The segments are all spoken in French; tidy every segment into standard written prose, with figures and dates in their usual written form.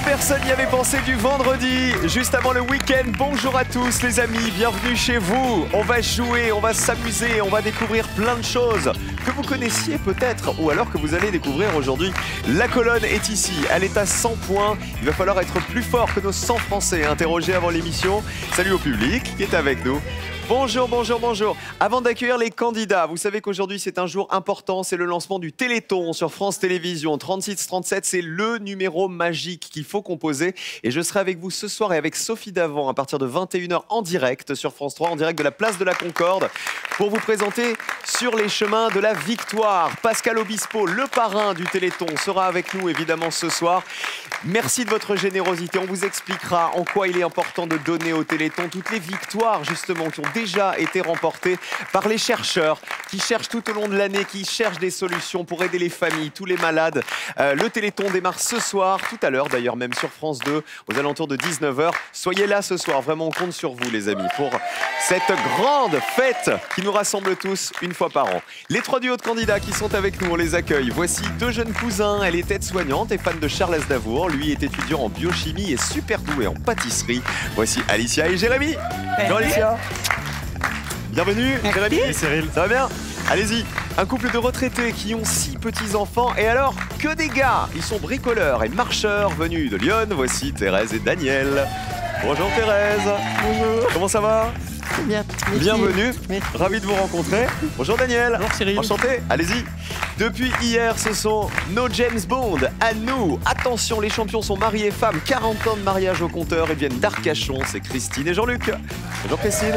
Personne n'y avait pensé du vendredi, juste avant le week-end. Bonjour à tous les amis, bienvenue chez vous. On va jouer, on va s'amuser, on va découvrir plein de choses que vous connaissiez peut-être ou alors que vous allez découvrir aujourd'hui. La colonne est ici, elle est à 100 points. Il va falloir être plus fort que nos 100 Français interrogés avant l'émission. Salut au public qui est avec nous. Bonjour, bonjour, bonjour. Avant d'accueillir les candidats, vous savez qu'aujourd'hui c'est un jour important, c'est le lancement du Téléthon sur France Télévisions. 36-37, c'est le numéro magique qu'il faut composer. Et je serai avec vous ce soir et avec Sophie Davant à partir de 21h en direct sur France 3, en direct de la place de la Concorde, pour vous présenter Sur les chemins de la victoire. Pascal Obispo, le parrain du Téléthon, sera avec nous évidemment ce soir. Merci de votre générosité. On vous expliquera en quoi il est important de donner au Téléthon toutes les victoires justement qui ont déjà été remportées par les chercheurs qui cherchent tout au long de l'année, qui cherchent des solutions pour aider les familles, tous les malades. Le Téléthon démarre ce soir, tout à l'heure d'ailleurs même sur France 2, aux alentours de 19h. Soyez là ce soir, vraiment on compte sur vous les amis pour cette grande fête qui nous rassemble tous une fois par an. Les trois duos de candidats qui sont avec nous, on les accueille. Voici deux jeunes cousins, elle est aide-soignante et fan de Charles Aznavour. Lui est étudiant en biochimie et super doué en pâtisserie. Voici Alicia et Jérémy. Bonjour Alicia. Bienvenue, Jérémy. Et Cyril. Ça va bien? Allez-y. Un couple de retraités qui ont 6 petits-enfants. Et alors, que des gars! Ils sont bricoleurs et marcheurs venus de Lyon. Voici Thérèse et Daniel. Bonjour Thérèse. Bonjour. Comment ça va? Bien. Bienvenue. Merci. Ravi de vous rencontrer. Bonjour Daniel. Bonjour Cyril. Enchanté. Allez-y. Depuis hier, ce sont nos James Bond à nous. Attention, les champions sont maris et femmes. 40 ans de mariage au compteur. Ils viennent d'Arcachon. C'est Christine et Jean-Luc. Bonjour Christine.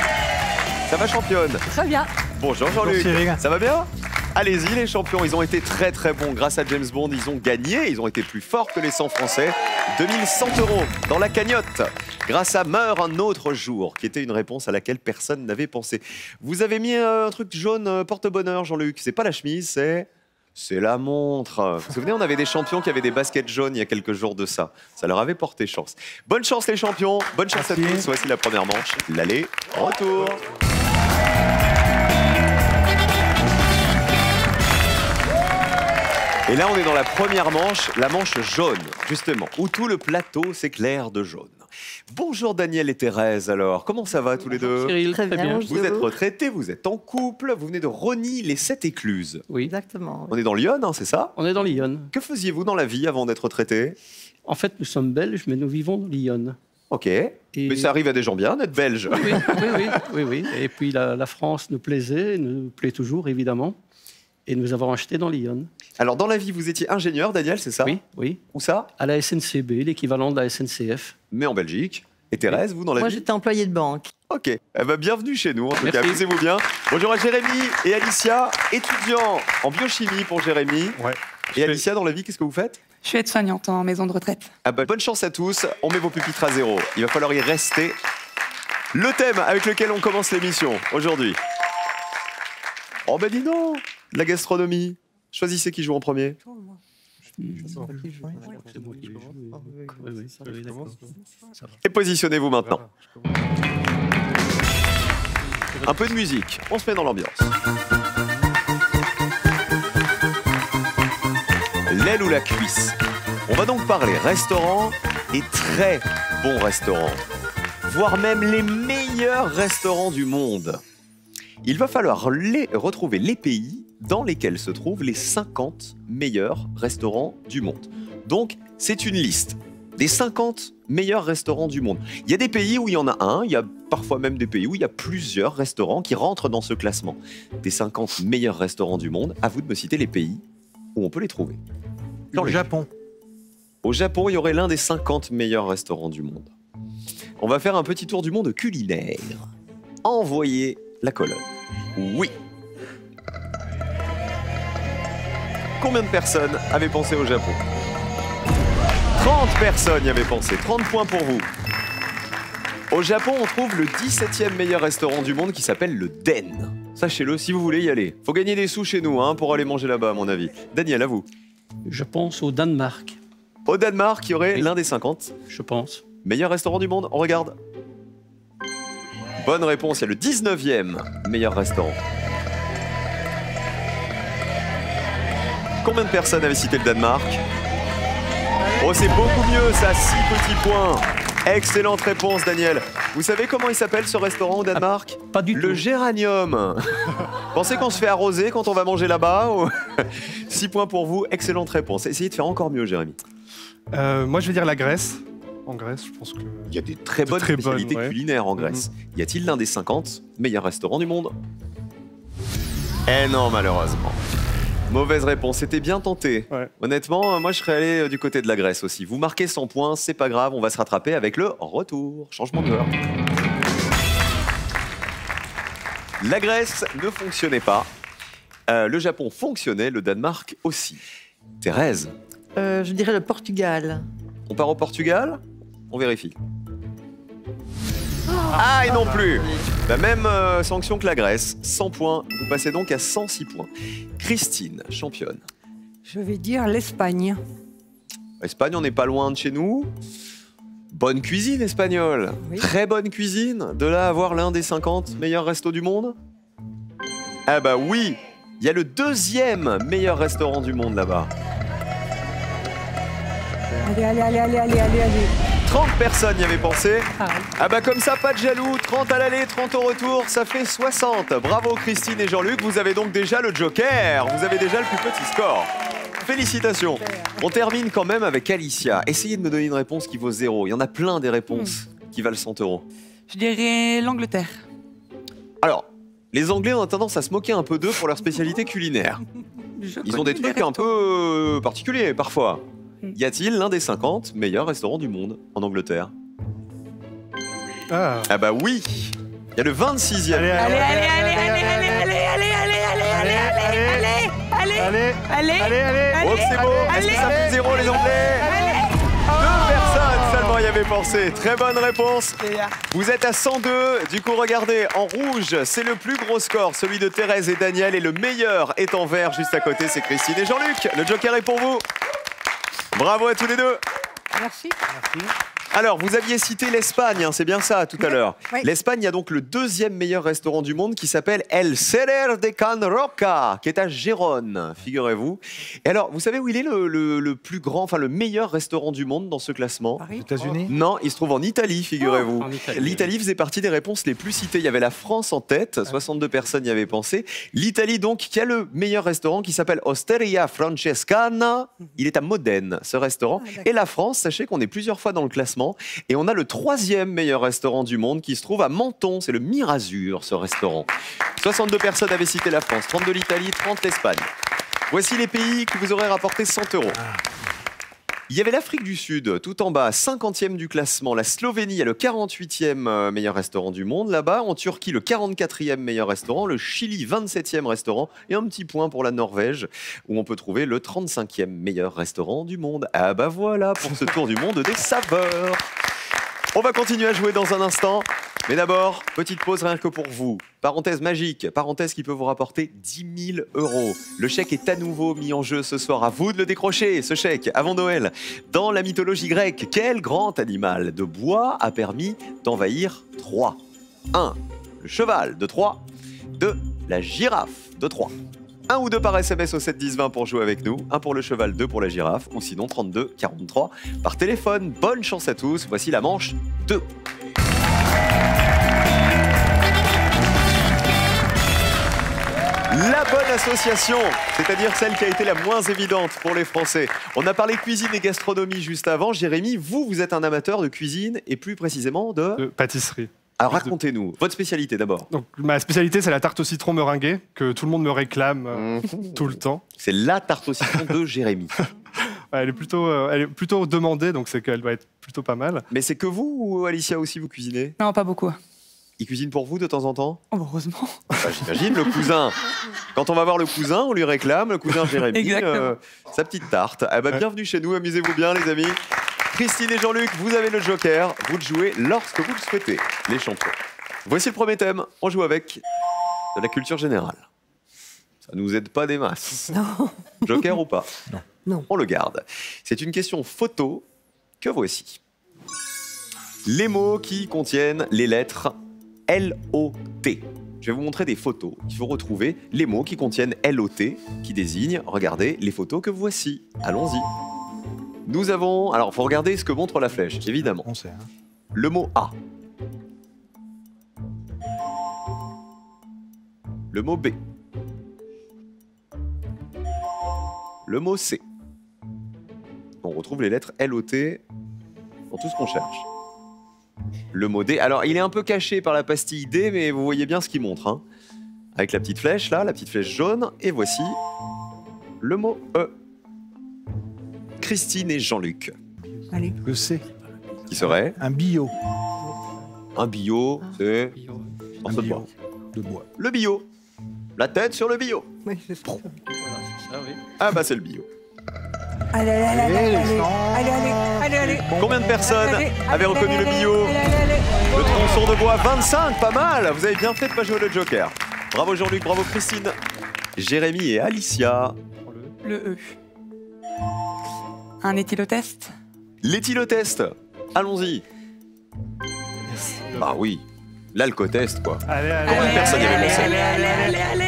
Ça va championne? Très bien. Bonjour Jean-Luc. Bonjour Cyril. Ça va bien? Allez-y les champions, ils ont été très très bons grâce à James Bond, ils ont gagné, ils ont été plus forts que les 100 Français. 2100 € dans la cagnotte grâce à Meurt un autre jour, qui était une réponse à laquelle personne n'avait pensé. Vous avez mis un truc jaune porte-bonheur Jean-Luc, c'est pas la chemise, c'est la montre. Vous vous souvenez, on avait des champions qui avaient des baskets jaunes il y a quelques jours de ça. Ça leur avait porté chance. Bonne chance les champions, bonne chance Merci. à tous. Voici la première manche, l'aller, retour. Et là, on est dans la première manche, la manche jaune, justement, où tout le plateau s'éclaire de jaune. Bonjour Daniel et Thérèse, alors, comment ça va tous les deux? Cyril, Très très bien. bien. Vous êtes retraités, vous êtes en couple, vous venez de Rosny, les 7 Écluses. Oui, Exactement. On est dans Lyon, hein, c'est ça? on est dans Lyon. Que faisiez-vous dans la vie avant d'être retraité? En fait, nous sommes belges, mais nous vivons dans Lyon. Ok, Et- mais ça arrive à des gens bien d'être belges. Oui. Et puis la France nous plaisait, nous plaît toujours, évidemment. Et nous avons acheté dans Lyon. Alors dans la vie, vous étiez ingénieur, Daniel, c'est ça? Oui. Où ça? À la SNCB, l'équivalent de la SNCF. Mais en Belgique. Et Thérèse, vous dans la Moi, vie? j'étais employée de banque. Ok, eh ben, bienvenue chez nous, en tout Merci. cas, amusez-vous bien. Bonjour à Jérémy et Alicia, étudiants en biochimie pour Jérémy. Ouais. Et Alicia, dans la vie, qu'est-ce que vous faites? Je suis aide-soignante en maison de retraite. Ah bah, bonne chance à tous, on met vos pupitres à zéro. Il va falloir y rester. Le thème avec lequel on commence l'émission aujourd'hui. Oh ben dis donc, la gastronomie. Choisissez qui joue en premier. Et positionnez-vous maintenant. Un peu de musique, on se met dans l'ambiance. L'aile ou la cuisse? On va donc parler restaurant et très bons restaurants, voire même les meilleurs restaurants du monde. Il va falloir retrouver les pays dans lesquels se trouvent les 50 meilleurs restaurants du monde. Donc, c'est une liste des 50 meilleurs restaurants du monde. Il y a des pays où il y en a un, il y a parfois même des pays où il y a plusieurs restaurants qui rentrent dans ce classement. Des 50 meilleurs restaurants du monde, à vous de me citer les pays où on peut les trouver. Le Japon. Au Japon, il y aurait l'un des 50 meilleurs restaurants du monde. On va faire un petit tour du monde culinaire. Envoyez la colonne. Oui. Combien de personnes avaient pensé au Japon? 30 personnes y avaient pensé. 30 points pour vous. Au Japon, on trouve le 17e meilleur restaurant du monde qui s'appelle le Den. Sachez-le si vous voulez y aller. Faut gagner des sous chez nous pour aller manger là-bas, à mon avis. Daniel, à vous. Je pense au Danemark, Au Danemark, il y aurait Oui. l'un des 50 je pense. meilleurs restaurants du monde. On regarde. Bonne réponse, il y a le 19e meilleur restaurant. Combien de personnes avaient cité le Danemark? Oh, c'est beaucoup mieux, ça, 6 petits points. Excellente réponse, Daniel. Vous savez comment il s'appelle ce restaurant au Danemark? Pas du tout. Le Géranium. Pensez qu'on se fait arroser quand on va manger là-bas ou... 6 points pour vous, excellente réponse. Essayez de faire encore mieux, Jérémy. Moi, je vais dire la Grèce. En Grèce, je pense que... Il y a des très bonnes très spécialités bonnes, ouais. culinaires en Grèce. Y a-t-il l'un des 50 meilleurs restaurants du monde? Eh non, malheureusement. Mauvaise réponse, c'était bien tenté. Ouais. Honnêtement, moi je serais allé du côté de la Grèce aussi. Vous marquez 100 points, c'est pas grave, on va se rattraper avec le retour. Changement d'heure. La Grèce ne fonctionnait pas. Le Japon fonctionnait, le Danemark aussi. Thérèse, Je dirais le Portugal. on part au Portugal? On vérifie. Ah, et non plus. La même sanction que la Grèce, 100 points. Vous passez donc à 106 points. Christine, championne. Je vais dire l'Espagne. Espagne, on n'est pas loin de chez nous. Bonne cuisine espagnole. Oui. Très bonne cuisine. De là à avoir l'un des 50 meilleurs restos du monde? Ah bah oui. Il y a le 2e meilleur restaurant du monde là-bas. Allez. 30 personnes y avaient pensé. Ah, Ah bah comme ça, pas de jaloux, 30 à l'aller, 30 au retour, ça fait 60. Bravo Christine et Jean-Luc, vous avez donc déjà le joker, vous avez déjà le plus petit score. Félicitations. On termine quand même avec Alicia. Essayez de me donner une réponse qui vaut 0. Il y en a plein des réponses qui valent 100 €. je dirais l'Angleterre. Alors, les Anglais ont tendance à se moquer un peu d'eux pour leur spécialité culinaire. Ils ont des trucs un peu particuliers parfois. Y a-t-il l'un des 50 meilleurs restaurants du monde en Angleterre? Ah. Ah bah oui. Il y a le 26e. Allez, Allez, Oh, c'est beau. Est-ce que ça fait 0 les Anglais? 2 personnes seulement y avaient pensé. Très bonne réponse. Vous êtes à 102. Du coup, regardez, en rouge, c'est le plus gros score, celui de Thérèse et Daniel. Et le meilleur est en vert, juste à côté, c'est Christine et Jean-Luc. Le joker est pour vous. Bravo à tous les deux. Merci. Alors, vous aviez cité l'Espagne, hein, c'est bien ça, tout à l'heure. Oui. L'Espagne a donc le 2e meilleur restaurant du monde qui s'appelle El Celler de Can Roca, qui est à Gérone, figurez-vous. Et alors, vous savez où il est le plus grand, enfin le meilleur restaurant du monde dans ce classement? Paris. États-Unis. Non, il se trouve en Italie, figurez-vous. En Italie. L'Italie faisait partie des réponses les plus citées. Il y avait la France en tête, 62 personnes y avaient pensé. L'Italie, donc, qui a le meilleur restaurant qui s'appelle Osteria Francescana. Il est à Modène, ce restaurant. Ah, d'accord. Et la France, sachez qu'on est plusieurs fois dans le classement. Et on a le 3e meilleur restaurant du monde qui se trouve à Menton. C'est le Mirazur, ce restaurant. 62 personnes avaient cité la France, 30 de l'Italie, 30 l'Espagne. Voici les pays qui vous auraient rapporté 100 €. Il y avait l'Afrique du Sud, tout en bas, 50e du classement. La Slovénie a le 48e meilleur restaurant du monde là-bas. En Turquie, le 44e meilleur restaurant. Le Chili, 27e restaurant. Et un petit point pour la Norvège, où on peut trouver le 35e meilleur restaurant du monde. Ah bah voilà pour ce tour du monde des saveurs. On va continuer à jouer dans un instant. Mais d'abord, petite pause rien que pour vous. Parenthèse magique, parenthèse qui peut vous rapporter 10 000 €. Le chèque est à nouveau mis en jeu ce soir. À vous de le décrocher, ce chèque, avant Noël. Dans la mythologie grecque, quel grand animal de bois a permis d'envahir Troie? 1. Le cheval de Troie. 2. La girafe de Troie. 1 ou 2 par SMS au 7 10 20 pour jouer avec nous. 1 pour le cheval, 2 pour la girafe. Ou sinon 32 43 par téléphone. Bonne chance à tous. Voici la manche 2. La bonne association, c'est-à-dire celle qui a été la moins évidente pour les Français. On a parlé cuisine et gastronomie juste avant. Jérémy, vous êtes un amateur de cuisine et plus précisément de... Pâtisserie. Alors racontez-nous, votre spécialité d'abord. Donc, ma spécialité, c'est la tarte au citron meringuée, que tout le monde me réclame tout le temps. C'est la tarte au citron de Jérémy. Ouais, elle est plutôt demandée, donc c'est qu'elle doit être plutôt pas mal. Mais c'est que vous ou Alicia aussi vous cuisinez? Non, pas beaucoup. Il cuisine pour vous de temps en temps? Oh, heureusement. Bah, j'imagine, le cousin. Quand on va voir le cousin, on lui réclame, le cousin Jérémy, Exactement. sa petite tarte. Ah bah, bienvenue chez nous, amusez-vous bien les amis. Christine et Jean-Luc, vous avez le joker, vous le jouez lorsque vous le souhaitez, les champions. Voici le premier thème, on joue avec de la culture générale. Ça nous aide pas des masses. Non. Joker ou pas? Non. On le garde. C'est une question photo que voici. Les mots qui contiennent les lettres L-O-T. Je vais vous montrer des photos. Il faut retrouver les mots qui contiennent L-O-T, qui désignent, regardez, les photos que voici. Allons-y. Nous avons... Alors, il faut regarder ce que montre la flèche, évidemment. On sait. Hein. Le mot A. Le mot B. Le mot C. On retrouve les lettres L-O-T dans tout ce qu'on cherche. Le mot D. Alors, il est un peu caché par la pastille D, mais vous voyez bien ce qu'il montre. Hein. Avec la petite flèche, là, la petite flèche jaune. Et voici le mot E. Christine et Jean-Luc. Allez. Le C. Qui serait Un bio. un bio, c'est Un morceau de bois. bio de bois. Le bio. La tête sur le bio. Oui, c'est ça. Voilà, c'est ça, oui. Ah bah c'est le bio. Allez, allez, allez, allez, allez, allez, allez, allez, allez. Combien de personnes Allez, avaient allez, reconnu le allez, bio? allez, allez, allez. Le tronçon de bois, 25, pas mal. Vous avez bien fait de pas jouer le Joker. Bravo Jean-Luc, bravo Christine, Jérémy et Alicia. Le E. Un éthylotest. L'éthylotest, allons-y. Ah oui, l'alcotest quoi. Allez, allez, Combien de personnes y avaient pensé? allez, allez, allez, allez,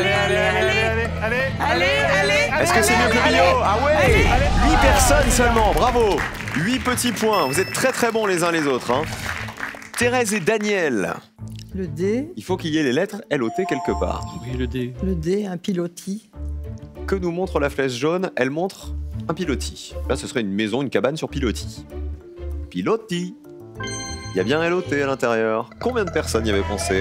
allez, allez. Est-ce que c'est mieux que le bio? Ah ouais, 8 personnes seulement, bravo. 8 petits points, vous êtes très très bons les uns les autres. Hein. Thérèse et Daniel, Le D, il faut qu'il y ait les lettres L-O-T quelque part. Oui, le D. le D, un pilotis. Que nous montre la flèche jaune? Elle montre un pilotis. Là, ce serait une maison, une cabane sur pilotis. Pilotis. Il y a bien L-O-T à l'intérieur. Combien de personnes y avaient pensé?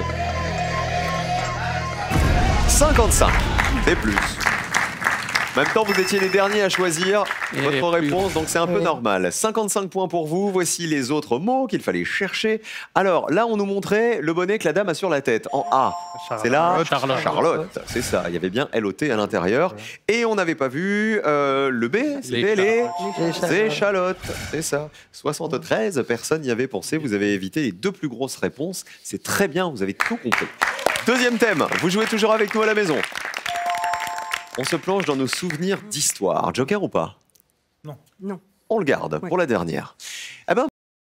55. C'est plus. En même temps, vous étiez les derniers à choisir Et votre plus. réponse, donc c'est un peu Oui. normal. 55 points pour vous. Voici les autres mots qu'il fallait chercher. Alors, là, on nous montrait le bonnet que la dame a sur la tête, en A. C'est là Charlotte. Charlotte, c'est ça. Il y avait bien L-O-T à l'intérieur. Et on n'avait pas vu le B, c'était les échalotes. C'est ça. 73 personnes y avaient pensé. Vous avez évité les deux plus grosses réponses. C'est très bien, vous avez tout compris. Deuxième thème, vous jouez toujours avec nous à la maison. On se plonge dans nos souvenirs d'histoire. Joker ou pas? Non. On le garde Ouais. pour la dernière. Eh ben,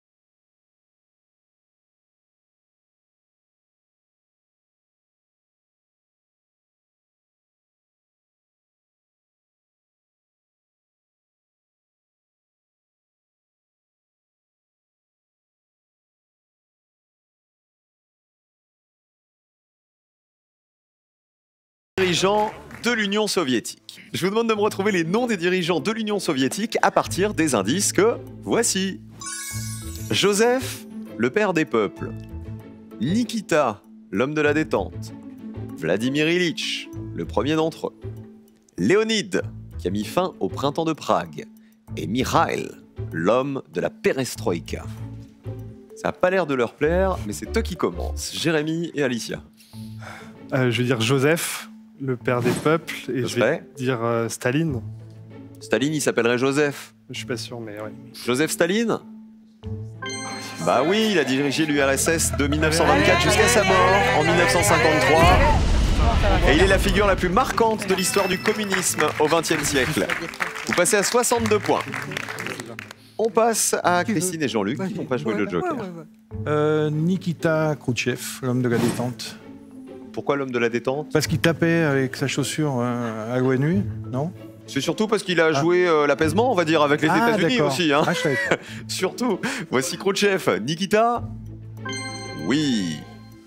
dirigeants de l'Union soviétique. Je vous demande de me retrouver les noms des dirigeants de l'Union soviétique à partir des indices que voici. Joseph, le père des peuples. Nikita, l'homme de la détente. Vladimir Ilitch, le premier d'entre eux. Léonide, qui a mis fin au printemps de Prague. Et Mikhail, l'homme de la perestroïka. Ça n'a pas l'air de leur plaire, mais c'est eux qui commencent. Jérémy et Alicia. Je vais dire Joseph, le père des peuples, et Ça je se vais fait. dire Staline. Staline, il s'appellerait Joseph. Je suis pas sûr, mais ouais. Joseph Staline? Bah oui, il a dirigé l'URSS de 1924 jusqu'à sa mort en 1953. Et il est la figure la plus marquante de l'histoire du communisme au XXe siècle. Vous passez à 62 points. On passe à Christine et Jean-Luc qui n'ont pas joué le Joker. Nikita Khrouchtchev, l'homme de la détente. Pourquoi l'homme de la détente? Parce qu'il tapait avec sa chaussure à l'ONU, non? C'est surtout parce qu'il a joué l'apaisement, on va dire, avec les États-Unis d'accord. aussi. Hein. Ah, je savais pas. Surtout. Voici Khrouchtchev. Nikita? Oui.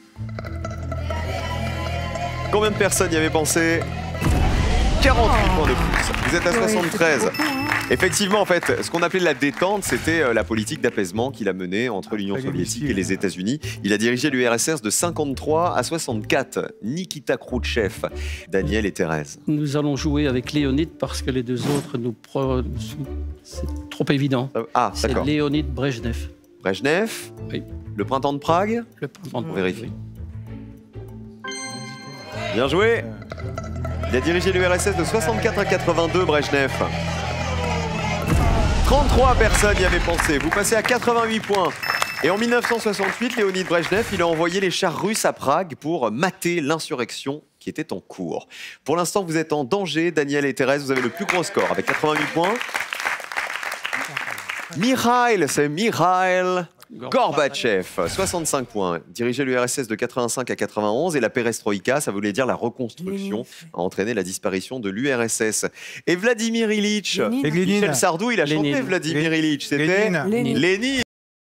Combien de personnes y avaient pensé? 48 points de plus. Vous êtes à 73. Effectivement, en fait, ce qu'on appelait la détente, c'était la politique d'apaisement qu'il a menée entre l'Union Avec les soviétique missiles. et les États-Unis. Il a dirigé l'URSS de 53 à 64. Nikita Khrouchtchev, Daniel et Thérèse. Nous allons jouer avec Léonide parce que les deux autres c'est trop évident. Ah, C'est d'accord. Léonide Brejnev. Brejnev, Oui. le printemps de Prague. Le printemps de On vérifie. oui. Bien joué. Il a dirigé l'URSS de 64 à 82, Brejnev. 33 personnes y avaient pensé. Vous passez à 88 points. Et en 1968, Léonid Brejnev, il a envoyé les chars russes à Prague pour mater l'insurrection qui était en cours. Pour l'instant, vous êtes en danger. Daniel et Thérèse, vous avez le plus gros score avec 88 points. Mikhail, c'est Mikhail, Gorbatchev, 65 points. Dirigeait l'URSS de 85 à 91 et la perestroïka, ça voulait dire la reconstruction, a entraîné la disparition de l'URSS. Et Vladimir Ilitch, Lénine. Michel Sardou, il a chanté Lénine. Vladimir Ilitch, c'était Lénine. Lénine.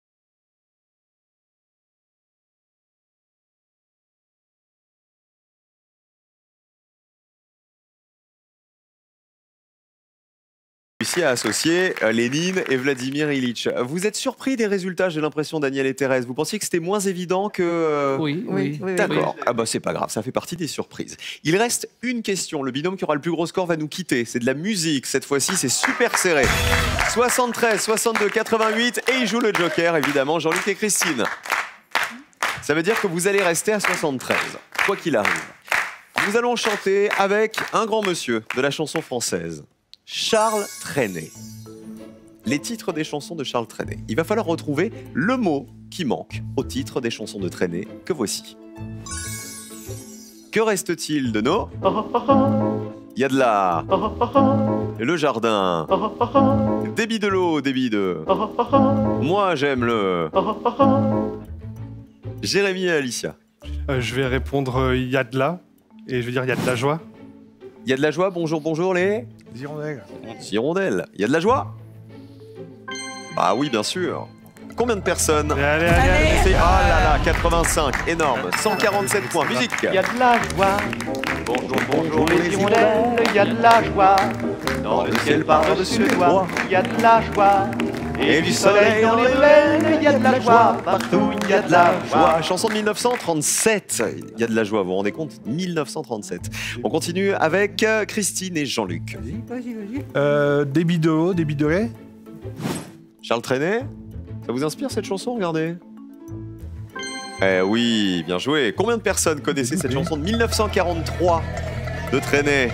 Réussi à associer Lénine et Vladimir Ilitch. Vous êtes surpris des résultats, j'ai l'impression, Daniel et Thérèse. Vous pensiez que c'était moins évident que... Oui, Oui, oui. D'accord. Ah bah c'est pas grave, ça fait partie des surprises. Il reste une question. Le binôme qui aura le plus gros score va nous quitter. C'est de la musique. Cette fois-ci, c'est super serré. 73, 62, 88 et il joue le Joker, évidemment, Jean-Luc et Christine. Ça veut dire que vous allez rester à 73, quoi qu'il arrive. Nous allons chanter avec un grand monsieur de la chanson française, Charles Trenet. Les titres des chansons de Charles Trenet. Il va falloir retrouver le mot qui manque au titre des chansons de Trenet que voici. Que reste-t-il de nos... Il y a de la... Le jardin. Débit de l'eau, débit de... Moi j'aime le... Jérémy et Alicia. Je vais répondre il y a de là. Et je vais dire il y a de la joie. Il y a de la joie, bonjour, bonjour les... Hirondelles. Hirondelles. Il y a de la joie? Bah oui, bien sûr. Combien de personnes? Allez. C'est... Ah là là, 85, énorme. 147 points, musique. Il y a de la joie. Bonjour, bonjour les hirondelles, il y a de la joie. Dans le ciel par-dessus les toits, il y a de la joie. Et du soleil dans les plaines, il y a de la joie. Partout, il y a de la joie. Chanson de 1937. Il y a de la joie, vous vous rendez compte? 1937. On continue avec Christine et Jean-Luc. Vas-y, vas-y. Débit de haut, débit de lait. Charles Trenet, ça vous inspire cette chanson? Regardez. Eh oui, bien joué. Combien de personnes connaissaient cette chanson de 1943 de Trenet?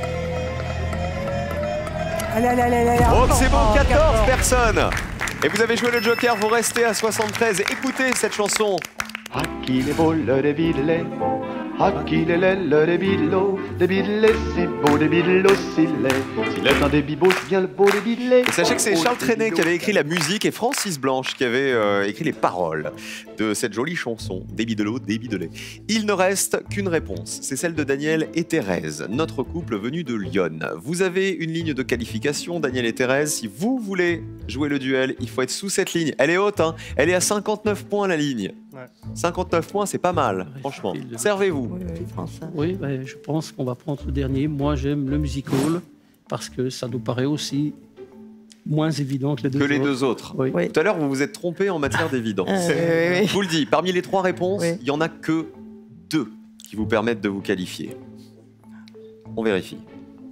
Oh, c'est bon, 14 personnes. Et vous avez joué le Joker, vous restez à 73. Écoutez cette chanson. À qui les beaux le débile, à qui les le débile, si beau débile aussi laid. S'il est un débibo, c'est bien le beau débile. Et sachez que c'est Charles Trenet qui avait écrit la musique et Francis Blanche qui avait écrit les paroles de cette jolie chanson, Débit de l'eau, débit de lait. Il ne reste qu'une réponse, c'est celle de Daniel et Thérèse, notre couple venu de Lyon. Vous avez une ligne de qualification, Daniel et Thérèse. Si vous voulez jouer le duel, il faut être sous cette ligne. Elle est haute, hein, elle est à 59 points la ligne. Ouais. 59 points, c'est pas mal, franchement. Servez-vous. Oui, oui, François. Oui, ben, je pense qu'on va prendre le dernier. Moi, j'aime le musical parce que ça nous paraît aussi moins évident que les deux Que autres. les deux autres. Oui. Oui. Tout à l'heure, vous vous êtes trompé en matière d'évidence. Oui. Je vous le dis, parmi les trois réponses, Oui. il n'y en a que deux qui vous permettent de vous qualifier. On vérifie.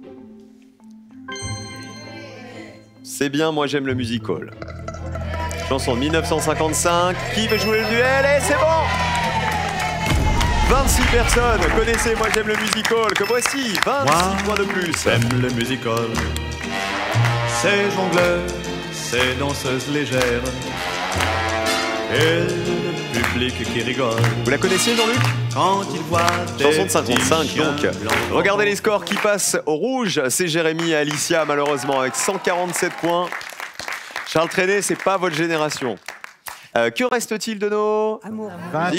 C'est bien, moi j'aime le musical. Chanson de 1955. Qui veut jouer le duel? Et c'est bon! 26 personnes connaissez Moi j'aime le musical. Que voici 26 points de plus. J'aime le musical, ces jongleurs, ces danseuses légères, et le public qui rigole Vous la connaissiez, Jean-Luc? quand il voit des Chanson de 55 petits chiens donc. blancs. Regardez les scores qui passent au rouge. C'est Jérémy et Alicia malheureusement avec 147 points. Charles Trenet, c'est pas votre génération. Que reste-t-il de nos... Amour. 20.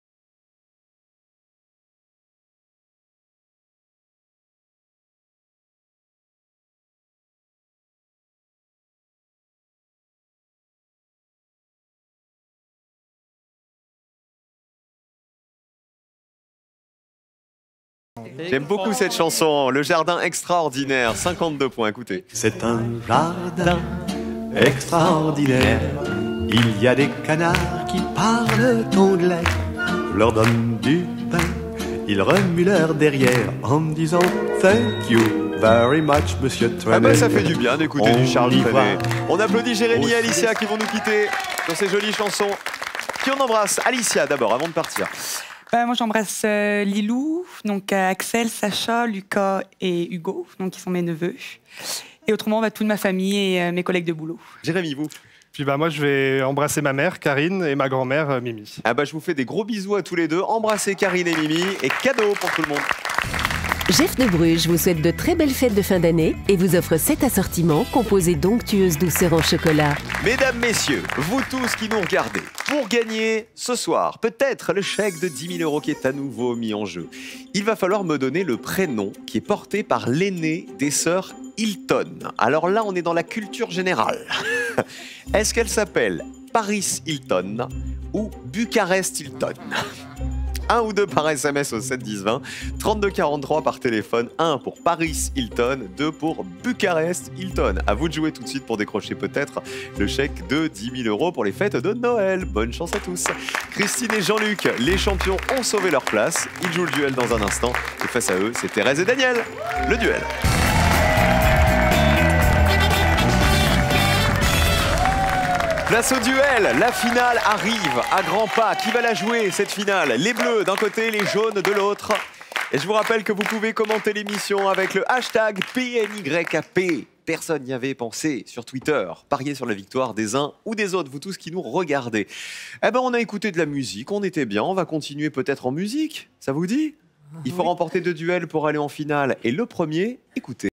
J'aime beaucoup cette chanson. Le jardin extraordinaire, 52 points, écoutez. C'est un jardin extraordinaire. Il y a des canards qui parlent anglais. Je leur donne du pain, ils remuent leur derrière en me disant thank you very much, monsieur Trenet. Ah bah ça fait du bien d'écouter On du Charles y Trenet. va. On applaudit Jérémy et Au Alicia qui vont nous quitter sur ces jolies chansons. Qui on embrasse? Alicia d'abord, avant de partir. Moi, j'embrasse Lilou, donc Axel, Sacha, Lucas et Hugo, donc qui sont mes neveux. Et autrement, toute ma famille et mes collègues de boulot. Jérémy, vous? Puis bah moi je vais embrasser ma mère Karine et ma grand-mère Mimi. Ah bah je vous fais des gros bisous à tous les deux. Embrassez Karine et Mimi et cadeau pour tout le monde. Jeff de Bruges vous souhaite de très belles fêtes de fin d'année et vous offre 7 assortiments composés d'onctueuses douceurs en chocolat. Mesdames, messieurs, vous tous qui nous regardez, pour gagner ce soir, peut-être le chèque de 10 000 € qui est à nouveau mis en jeu, il va falloir me donner le prénom qui est porté par l'aînée des sœurs Hilton. Alors là, on est dans la culture générale. Est-ce qu'elle s'appelle Paris Hilton ou Bucarest Hilton? 1 ou 2 par SMS au 7 10 20, 32 43 par téléphone, 1 pour Paris Hilton, 2 pour Bucarest Hilton. À vous de jouer tout de suite pour décrocher peut-être le chèque de 10 000 € pour les fêtes de Noël. Bonne chance à tous. Christine et Jean-Luc, les champions, ont sauvé leur place. Ils jouent le duel dans un instant. Et face à eux, c'est Thérèse et Daniel. Le duel. Place au duel, la finale arrive à grands pas. Qui va la jouer cette finale? Les bleus d'un côté, les jaunes de l'autre. Et je vous rappelle que vous pouvez commenter l'émission avec le hashtag PNYAP. Personne n'y avait pensé sur Twitter. Parier sur la victoire des uns ou des autres, vous tous qui nous regardez. Eh ben, on a écouté de la musique, on était bien. On va continuer peut-être en musique, ça vous dit? Il faut remporter 2 duels pour aller en finale. Et le premier, écoutez.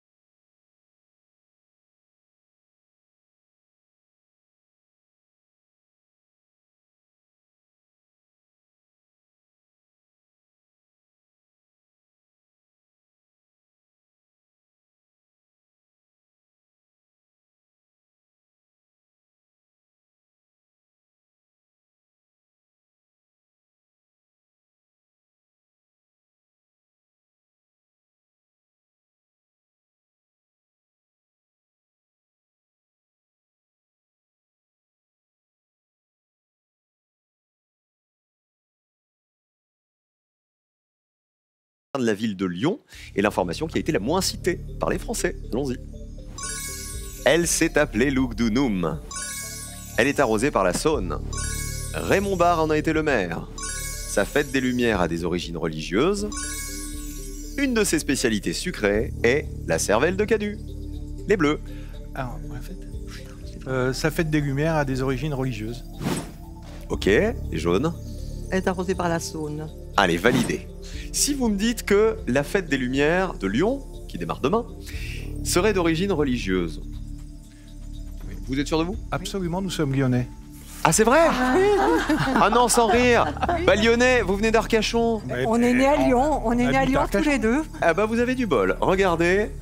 De la ville de Lyon et l'information qui a été la moins citée par les Français. Allons-y. Elle s'est appelée Lugdunum. Elle est arrosée par la Saône. Raymond Barre en a été le maire. Sa fête des Lumières a des origines religieuses. Une de ses spécialités sucrées est la cervelle de Canu. Les Bleus. Alors, la fête. Sa fête des Lumières a des origines religieuses. Ok, les jaunes. Elle est arrosée par la Saône. Allez, validé. Si vous me dites que la fête des Lumières de Lyon, qui démarre demain, serait d'origine religieuse, vous êtes sûr de vous? Absolument, nous sommes lyonnais. Ah, c'est vrai? Ah non, sans rire. Bah, lyonnais, vous venez d'Arcachon. On est nés à Lyon, on est nés à Lyon tous les deux. Ah bah, vous avez du bol. Regardez.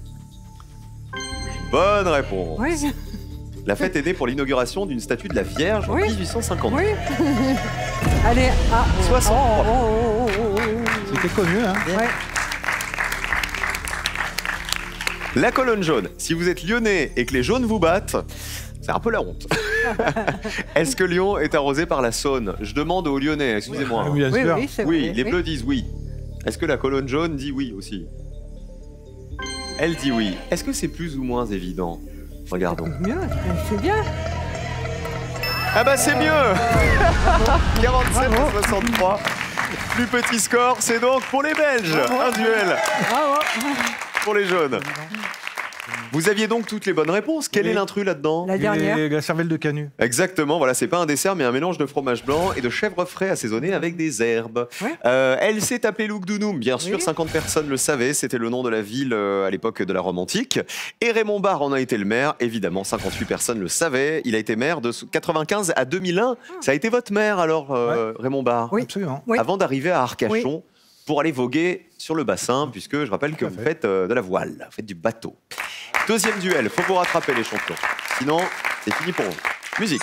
Bonne réponse. Oui. La fête est née pour l'inauguration d'une statue de la Vierge en 1850. Oui. Allez, 63. C'était connu, hein? Ouais. La colonne jaune. Si vous êtes lyonnais et que les jaunes vous battent, c'est un peu la honte. Est-ce que Lyon est arrosé par la Saône? Je demande aux Lyonnais, excusez-moi. Oui, bien sûr. Oui, c'est Oui, vrai. les bleus disent oui. Est-ce que la colonne jaune dit oui aussi? Elle dit oui. Est-ce que c'est plus ou moins évident? Regardons. Mieux, c'est bien. Ah bah c'est mieux. 47 à 63. Plus petit score, c'est donc pour les Belges. Un duel Bravo. pour les jaunes. Vous aviez donc toutes les bonnes réponses. Quel est l'intrus là-dedans? La dernière. Et la cervelle de Canu. Exactement, voilà, c'est pas un dessert mais un mélange de fromage blanc et de chèvre frais assaisonné avec des herbes. Ouais. Elle s'est appelée Lugdunum, bien sûr, Oui. 50 personnes le savaient, c'était le nom de la ville à l'époque de la Rome antique. Et Raymond Barre en a été le maire, évidemment, 58 personnes le savaient. Il a été maire de 95 à 2001. Ça a été votre maire alors, Raymond Barre? Oui. Absolument. Oui. Avant d'arriver à Arcachon pour aller voguer sur le bassin, puisque je rappelle que vous faites de la voile, vous faites du bateau. Deuxième duel, faut vous rattraper les champions. Sinon, c'est fini pour vous. Musique.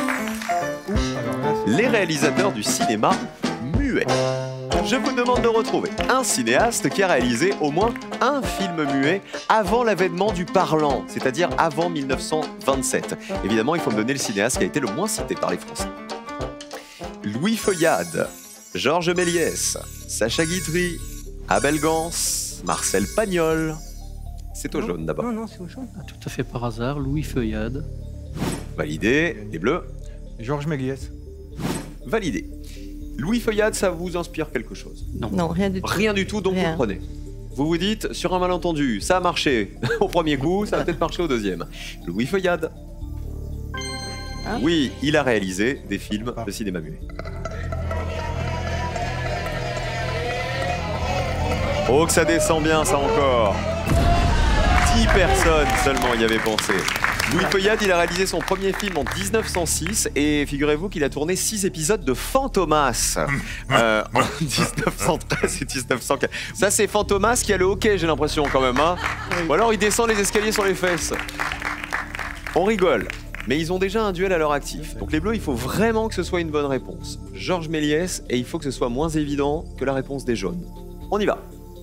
Les réalisateurs du cinéma muet. Je vous demande de retrouver un cinéaste qui a réalisé au moins un film muet avant l'avènement du parlant, c'est-à-dire avant 1927. Évidemment, il faut me donner le cinéaste qui a été le moins cité par les Français. Louis Feuillade, Georges Méliès, Sacha Guitry, Abel Gans, Marcel Pagnol. C'est au jaune d'abord. Non, non, c'est au jaune. Tout à fait par hasard, Louis Feuillade. Validé. Les bleus. Georges Méliès. Validé. Louis Feuillade, ça vous inspire quelque chose? Non, rien du tout. Rien du tout, donc Rien. vous le prenez. Vous vous dites, sur un malentendu, ça a marché au premier coup, ça va peut-être marcher au deuxième. Louis Feuillade. Hein? Oui, il a réalisé des films de cinéma muet. Oh, que ça descend bien, ça encore. 10 personnes seulement y avaient pensé. Louis Feuillade, il a réalisé son premier film en 1906 et figurez-vous qu'il a tourné 6 épisodes de Fantomas en 1913 et 1915. Ça, c'est Fantomas qui a le hockey, j'ai l'impression quand même. Hein, ou alors il descend les escaliers sur les fesses. On rigole, mais ils ont déjà un duel à leur actif. Donc les Bleus, il faut vraiment que ce soit une bonne réponse. Georges Méliès, et il faut que ce soit moins évident que la réponse des Jaunes. On y va.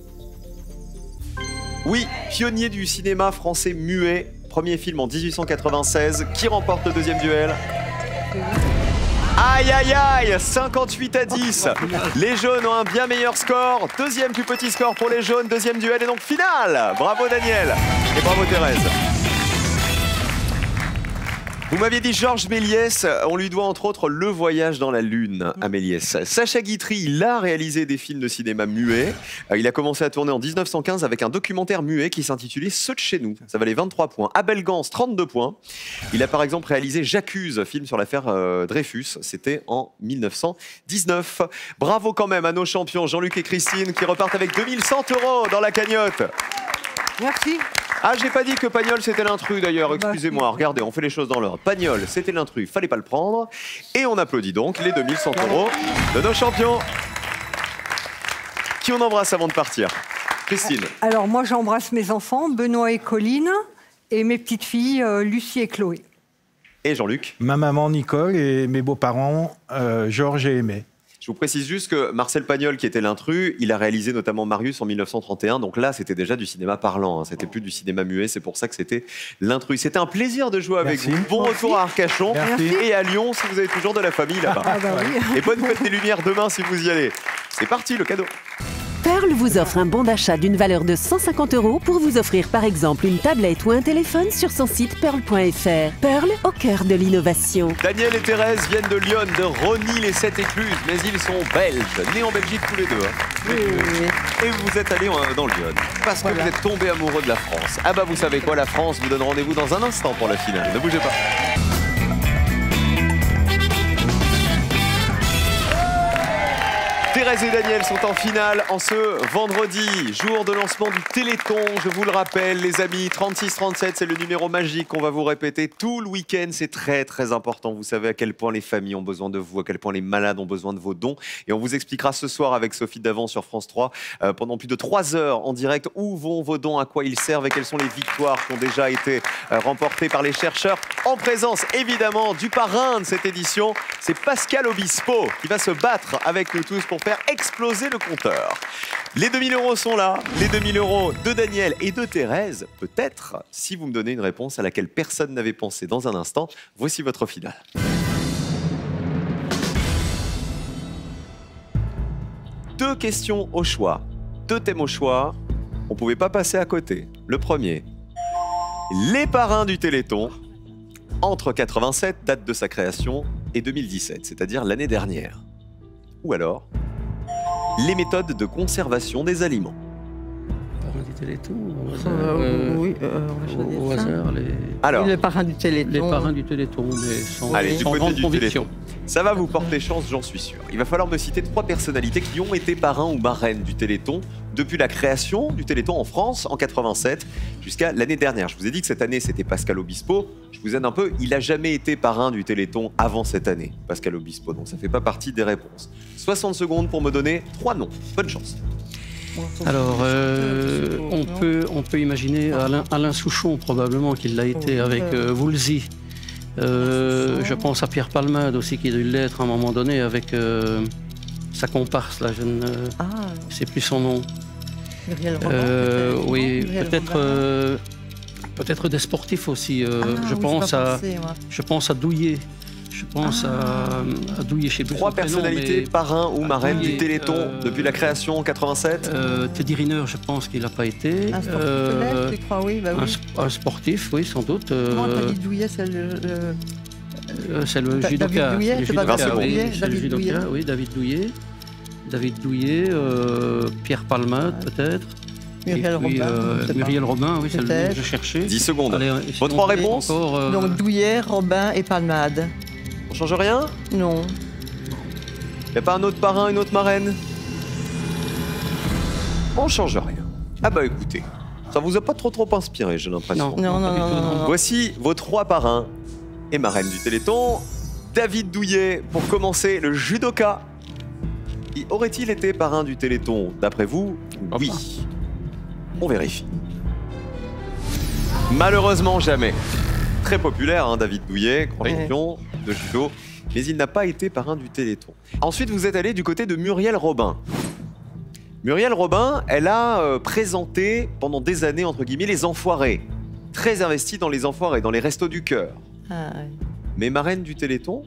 Oui, pionnier du cinéma français muet. Premier film en 1896. Qui remporte le deuxième duel? Aïe aïe aïe, 58-10. Les Jaunes ont un bien meilleur score. Deuxième plus petit score pour les Jaunes. Deuxième duel et donc finale. Bravo Daniel et bravo Thérèse. Vous m'aviez dit Georges Méliès, on lui doit entre autres Le Voyage dans la Lune à Méliès. Sacha Guitry, il a réalisé des films de cinéma muets. Il a commencé à tourner en 1915 avec un documentaire muet qui s'intitulait Ceux de chez nous. Ça valait 23 points. Abel Gance, 32 points. Il a par exemple réalisé J'accuse, film sur l'affaire Dreyfus. C'était en 1919. Bravo quand même à nos champions Jean-Luc et Christine qui repartent avec 2100 € dans la cagnotte. Merci. Ah, j'ai pas dit que Pagnol c'était l'intrus d'ailleurs, excusez-moi, regardez, on fait les choses dans l'ordre. Pagnol, c'était l'intrus, fallait pas le prendre. Et on applaudit donc les 2100 € de nos champions. Qui on embrasse avant de partir? Christine. Alors moi j'embrasse mes enfants, Benoît et Colline, et mes petites filles, Lucie et Chloé. Et Jean-Luc. Ma maman Nicole et mes beaux-parents, Georges et Aimé. Je vous précise juste que Marcel Pagnol, qui était l'intrus, il a réalisé notamment Marius en 1931. Donc là, c'était déjà du cinéma parlant. Hein. C'était plus du cinéma muet. C'est pour ça que c'était l'intrus. C'était un plaisir de jouer avec vous. Bon retour à Arcachon et à Lyon si vous avez toujours de la famille là-bas. Ah bah oui. Et bonne fête des Lumières demain si vous y allez. C'est parti, le cadeau. Pearl vous offre un bon d'achat d'une valeur de 150 € pour vous offrir par exemple une tablette ou un téléphone sur son site pearl.fr. Pearl, au cœur de l'innovation. Daniel et Thérèse viennent de Lyon, de Rosny-les-Sept-Écluses, mais ils sont belges, nés en Belgique tous les deux. Hein. Et vous êtes allés dans Lyon, parce que vous êtes tombés amoureux de la France. Ah bah vous savez quoi, la France vous donne rendez-vous dans un instant pour la finale. Ne bougez pas. Thérèse et Daniel sont en finale en ce vendredi, jour de lancement du Téléthon. Je vous le rappelle, les amis, 36-37, c'est le numéro magique qu'on va vous répéter tout le week-end. C'est très, très important. Vous savez à quel point les familles ont besoin de vous, à quel point les malades ont besoin de vos dons. Et on vous expliquera ce soir avec Sophie Davant sur France 3, pendant plus de 3 heures en direct, où vont vos dons, à quoi ils servent et quelles sont les victoires qui ont déjà été remportées par les chercheurs. En présence, évidemment, du parrain de cette édition, c'est Pascal Obispo qui va se battre avec nous tous pour faire exploser le compteur. Les 2000 € sont là, les 2000 € de Daniel et de Thérèse, peut-être, si vous me donnez une réponse à laquelle personne n'avait pensé dans un instant. Voici votre finale. Deux questions au choix, 2 thèmes au choix, on ne pouvait pas passer à côté. Le premier, les parrains du Téléthon, entre 87, date de sa création, et 2017, c'est-à-dire l'année dernière. Ou alors, les méthodes de conservation des aliments. Parrain du Téléthon au au hasard, Alors, les parrains du Téléthon. Les parrains du Téléthon, mais sans, Allez, sans du grande côté du conviction. Téléthon. Ça va vous porter chance, j'en suis sûr. Il va falloir me citer 3 personnalités qui ont été parrains ou marraines du Téléthon depuis la création du Téléthon en France en 87 jusqu'à l'année dernière. Je vous ai dit que cette année, c'était Pascal Obispo. Je vous aide un peu, il n'a jamais été parrain du Téléthon avant cette année, Pascal Obispo, donc ça ne fait pas partie des réponses. 60 secondes pour me donner 3 noms. Bonne chance. Alors, on peut imaginer Alain Souchon, probablement, qu'il l'a été avec Woolsey. Je pense à Pierre Palmade aussi, qui a dû l'être à un moment donné avec sa comparse, là, je ne sais plus son nom. Muriel Robin, oui, Muriel peut-être des sportifs aussi. Je pense à Douillet. Je pense à Douillet, je sais plus 3 son prénom, personnalités, mais parrains ou marraines Douillet, du Téléthon depuis la création en 87. Teddy Riner, je pense qu'il n'a pas été. Un sportif peut-être, je crois, oui. Bah oui. Un sportif, oui, sans doute. Comment t'as dit Douillet, c'est le judoka. David Douillet, c'est pas Vincent Douillet, c'est le David judoka, Douillet. oui, David Douillet. David Douillet, Pierre Palmade, peut-être. Muriel Et puis, Robin. Muriel Robin, oui, c'est le nom que Peut-être. je cherchais. 10 secondes. Allez, Vos 3 réponses encore, Donc Douillet, Robin et Palmade. On change rien? Non. Y a pas un autre parrain, une autre marraine? On change rien. Ah bah écoutez, ça vous a pas trop inspiré, j'ai l'impression. Non. Voici vos 3 parrains et marraines du Téléthon. David Douillet, pour commencer, le judoka. Aurait-il été parrain du Téléthon, d'après vous? Oui. On vérifie. Malheureusement, jamais. Très populaire, hein, David Douillet, grand champion de judo, mais il n'a pas été parrain du Téléthon. Ensuite, vous êtes allé du côté de Muriel Robin. Muriel Robin, elle a présenté pendant des années, entre guillemets, les Enfoirés. Très investie dans les Enfoirés, dans les Restos du Cœur. Mais marraine du Téléthon?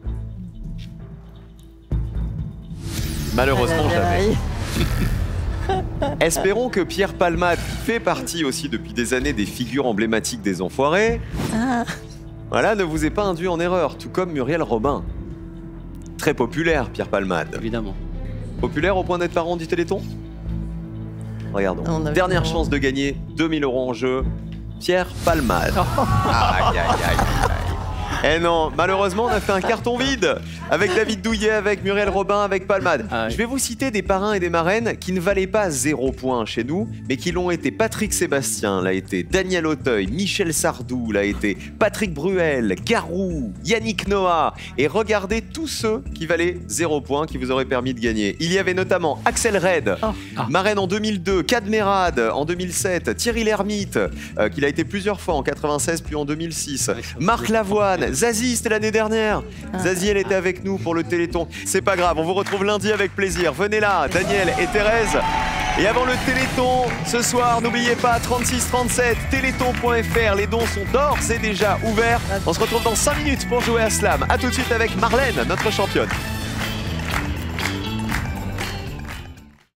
Malheureusement, jamais. Espérons que Pierre Palmade, qui fait partie aussi depuis des années des figures emblématiques des Enfoirés, voilà, ne vous ait pas induit en erreur, tout comme Muriel Robin. Très populaire, Pierre Palmade. Évidemment. Populaire au point d'être parrain du Téléthon? Regardons. Dernière chance de gagner 2000 € en jeu. Pierre Palmade. Aïe, aïe, aïe. Eh non, malheureusement, on a fait un carton vide avec David Douillet, avec Muriel Robin, avec Palmade. Je vais vous citer des parrains et des marraines qui ne valaient pas 0 point chez nous, mais qui l'ont été. Patrick Sébastien l'a été, Daniel Auteuil, Michel Sardou l'a été, Patrick Bruel, Garou, Yannick Noah. Et regardez tous ceux qui valaient 0 point, qui vous auraient permis de gagner. Il y avait notamment Axel Red, marraine en 2002, Cadmerade en 2007, Thierry Lhermitte, qui l'a été plusieurs fois en 96 puis en 2006, Marc Lavoine, Zazie, c'était l'année dernière. Zazie, elle était avec nous pour le Téléthon. C'est pas grave, on vous retrouve lundi avec plaisir. Venez là, Daniel et Thérèse. Et avant le Téléthon, ce soir, n'oubliez pas, 3637, téléthon.fr. Les dons sont d'ores et déjà ouverts. On se retrouve dans 5 minutes pour jouer à Slam. A tout de suite avec Marlène, notre championne.